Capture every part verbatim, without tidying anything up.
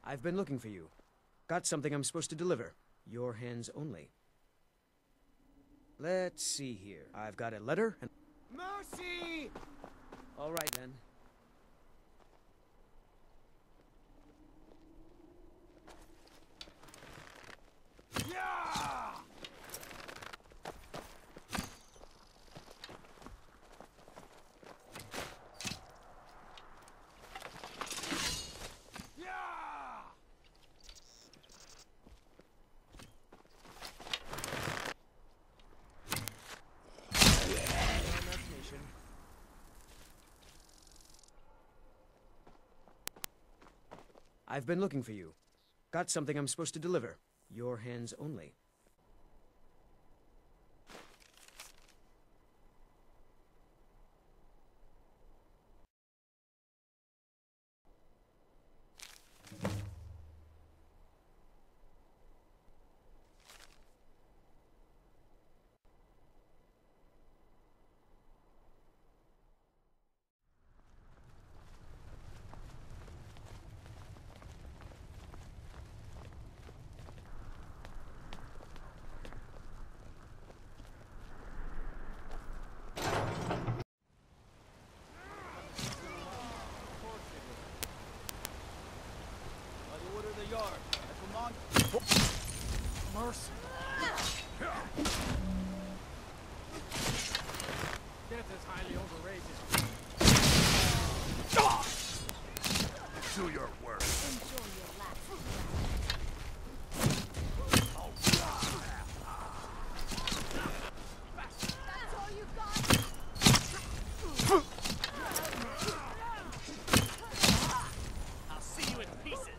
I've been looking for you. Got something I'm supposed to deliver. Your hands only. Let's see here. I've got a letter and... Mercy! All right, then. Yeah! I've been looking for you. Got something I'm supposed to deliver. Your hands only. Mercy. Death is highly overrated. Do your work. Enjoy your last That's all you got? I'll see you in pieces.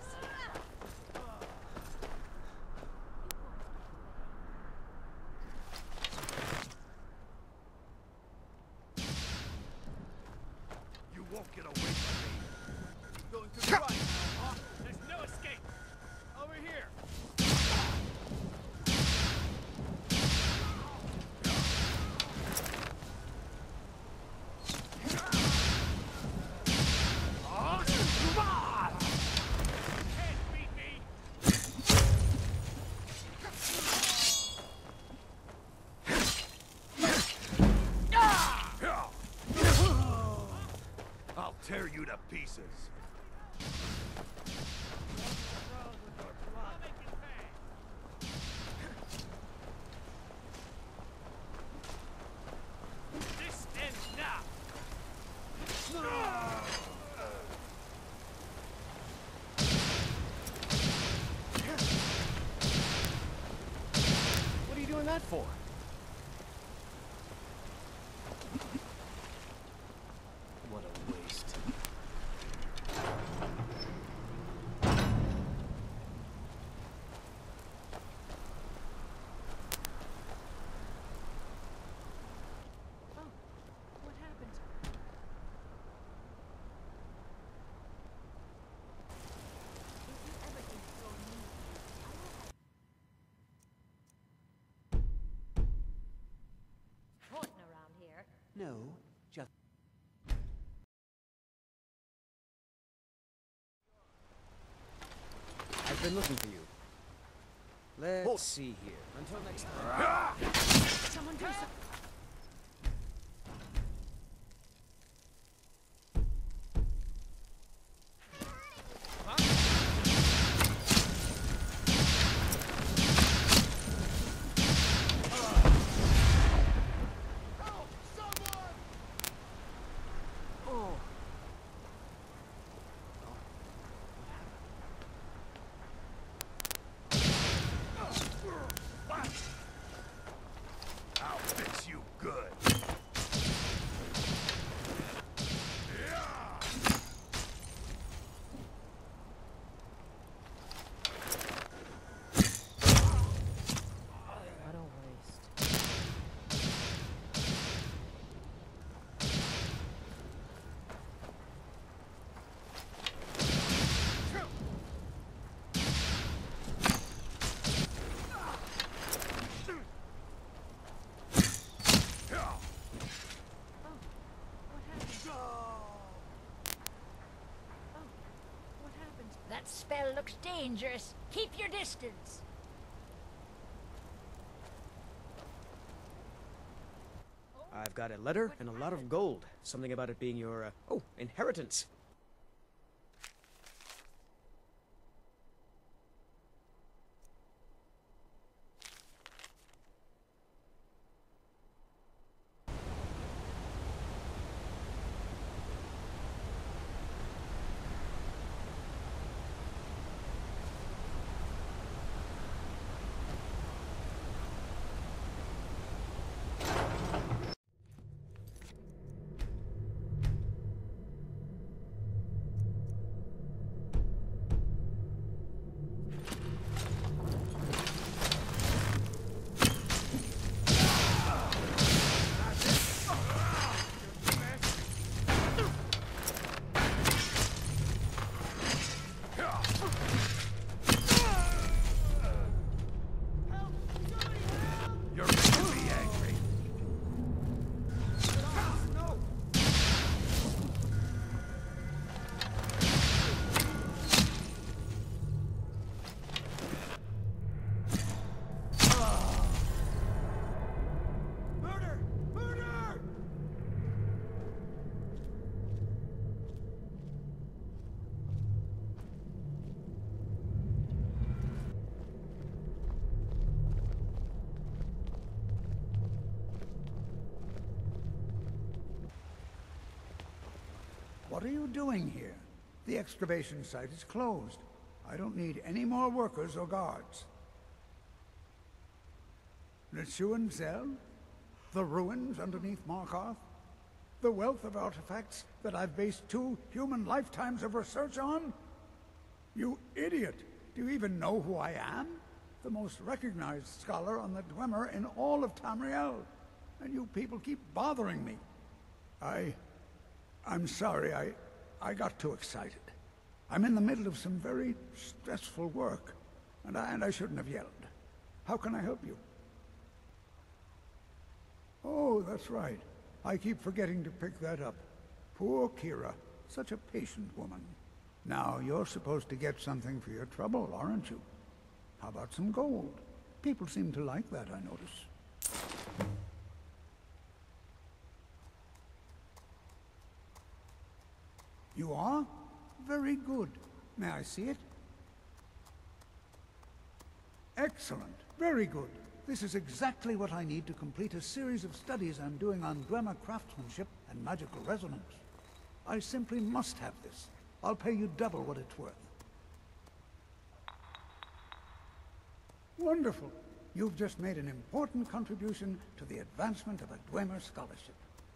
You won't get away from me. Going to the right. Huh? There's no escape. Over here. Can't beat me. I'll tear you to pieces. I'll make you pay. This ends now. What are you doing that for? What a waste. Oh, what happened? If you ever think you're me, I will have Horton around here. No, just... I've been looking for you. Let's see here. Until next time. Someone do something. I'll fix you That spell looks dangerous. Keep your distance. I've got a letter and a lot of gold. Something about it being your, uh, oh, inheritance. You're making me angry. Murder! Murder! What are you doing here? The excavation site is closed. I don't need any more workers or guards. Nchuan-Zel? The ruins underneath Markarth? The wealth of artifacts that I've based two human lifetimes of research on? You idiot! Do you even know who I am? The most recognized scholar on the Dwemer in all of Tamriel. And you people keep bothering me. I... I'm sorry, I... I got too excited. I'm in the middle of some very stressful work, and I, and I shouldn't have yelled. How can I help you? Oh, that's right. I keep forgetting to pick that up. Poor Kira. Such a patient woman. Now, you're supposed to get something for your trouble, aren't you? How about some gold? People seem to like that, I notice. You are? Very good. May I see it? Excellent. Very good. This is exactly what I need to complete a series of studies I'm doing on Dwemer craftsmanship and magical resonance. I simply must have this. I'll pay you double what it's worth. Wonderful. You've just made an important contribution to the advancement of a Dwemer scholarship.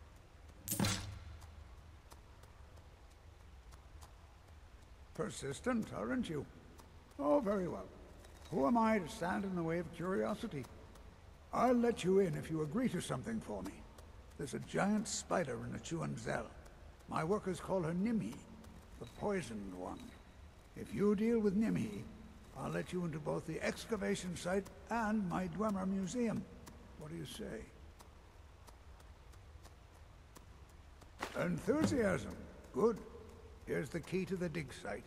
Persistent, aren't you? Oh, very well. Who am I to stand in the way of curiosity? I'll let you in if you agree to something for me. There's a giant spider in Nchuan-Zel. My workers call her Nimhi, the poisoned one. If you deal with Nimhi, I'll let you into both the excavation site and my Dwemer museum. What do you say? Enthusiasm. Good. Here's the key to the dig site.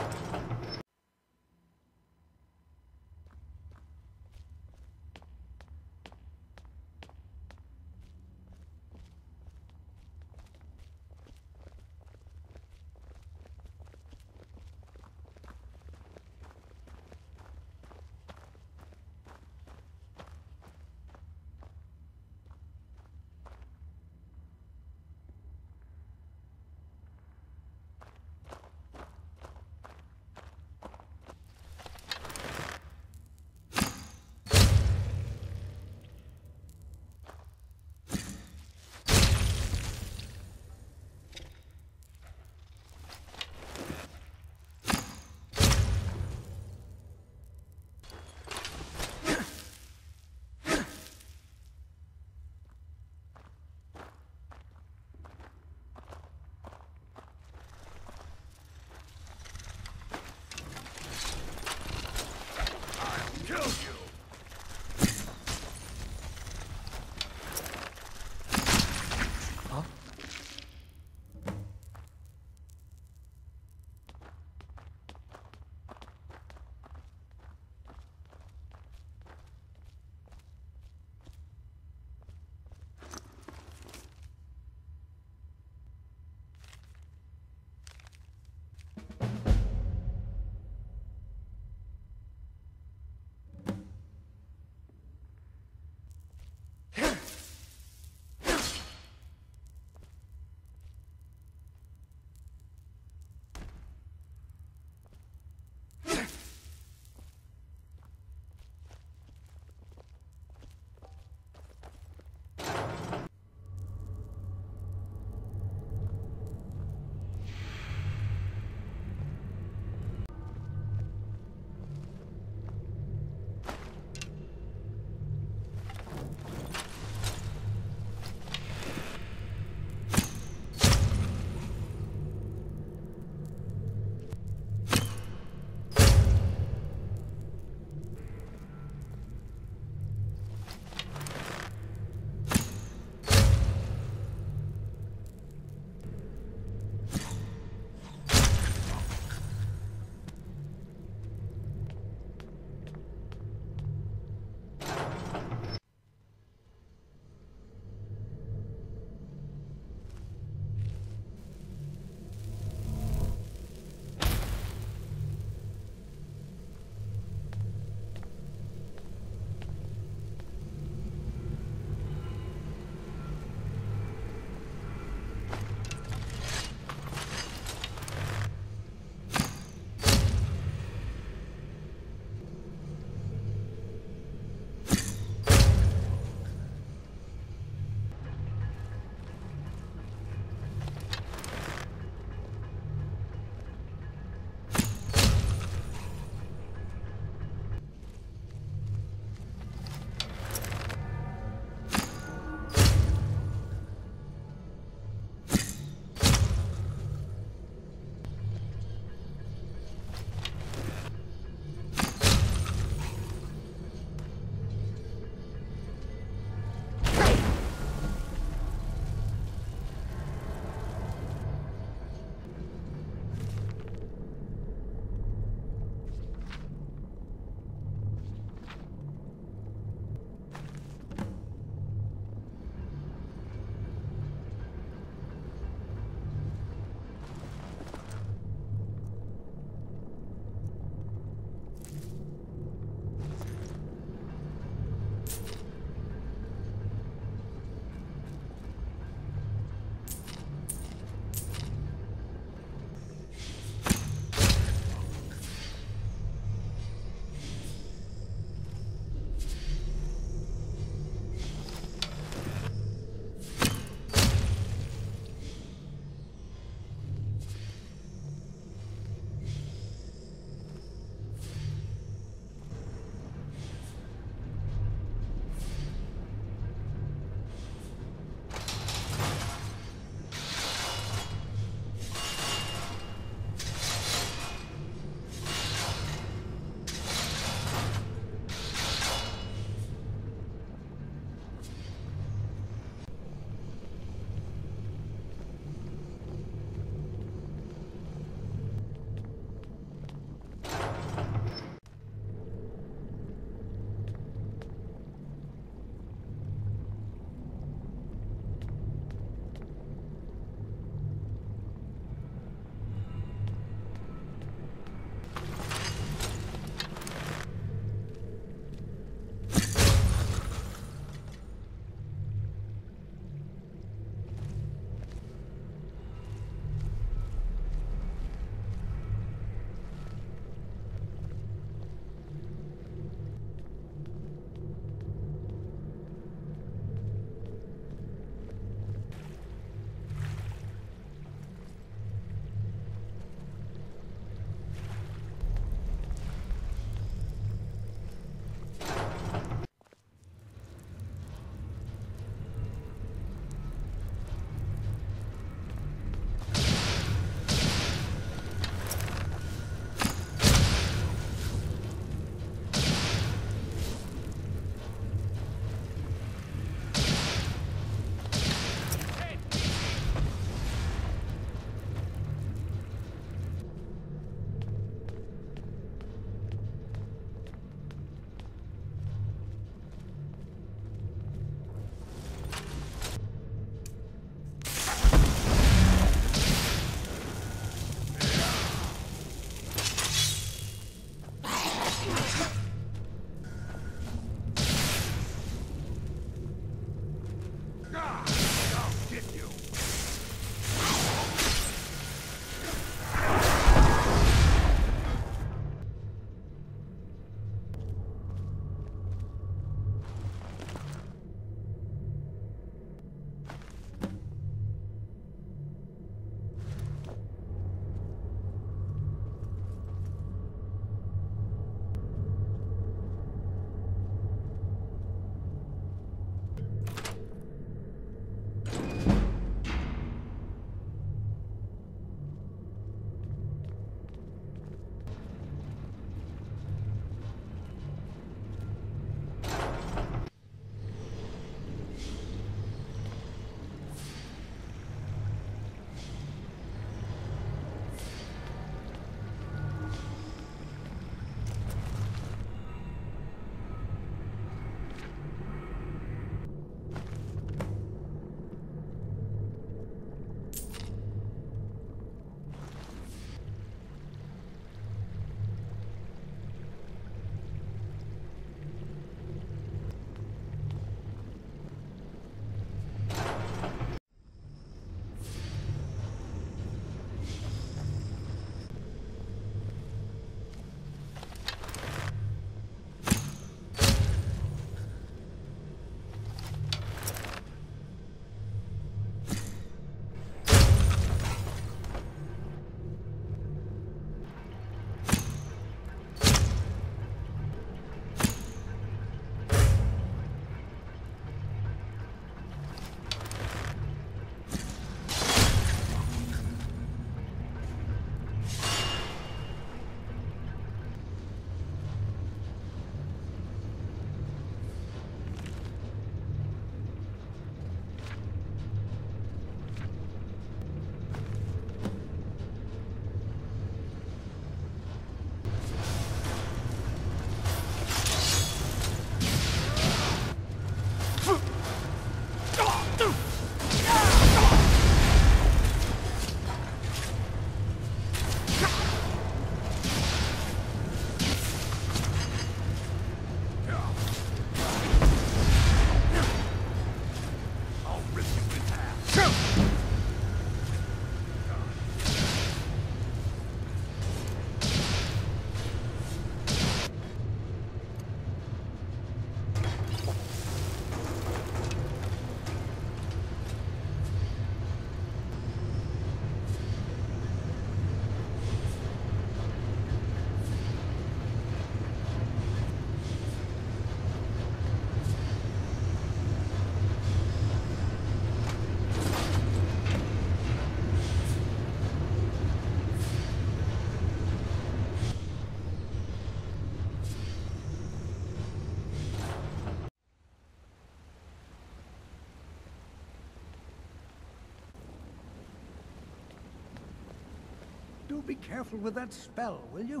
Do be careful with that spell, will you?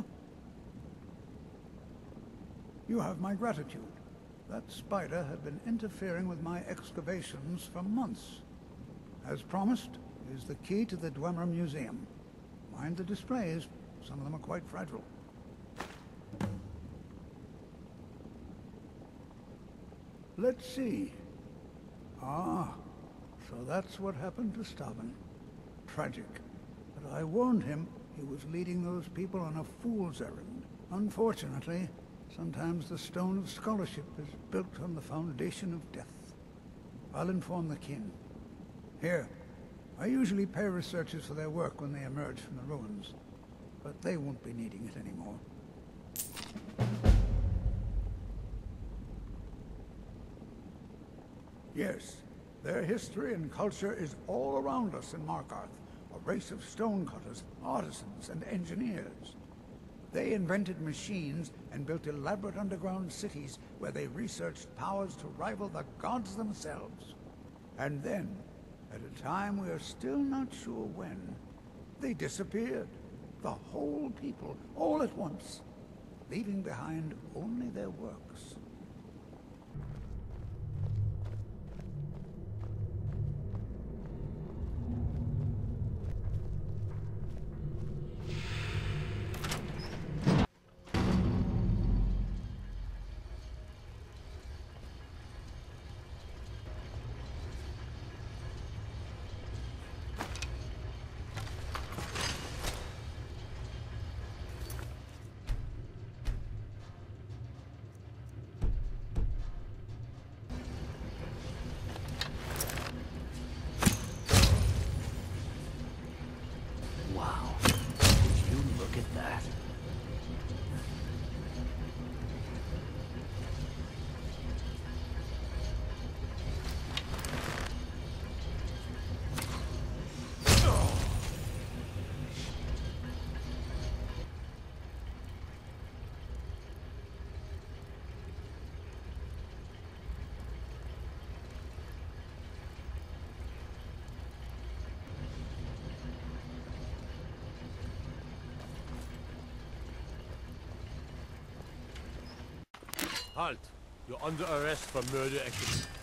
You have my gratitude. That spider had been interfering with my excavations for months. As promised, is the key to the Dwemer Museum. Mind the displays. Some of them are quite fragile. Let's see. Ah, so that's what happened to Staben. Tragic. But I warned him he was leading those people on a fool's errand. Unfortunately, sometimes the stone of scholarship is built on the foundation of death. I'll inform the kin. Here, I usually pay researchers for their work when they emerge from the ruins, but they won't be needing it anymore. Yes, their history and culture is all around us in Markarth. A race of stonecutters, artisans, and engineers. They invented machines and built elaborate underground cities where they researched powers to rival the gods themselves. And then, at a time we are still not sure when, they disappeared. The whole people, all at once, leaving behind only their works. Halt! You're under arrest for murder accusation.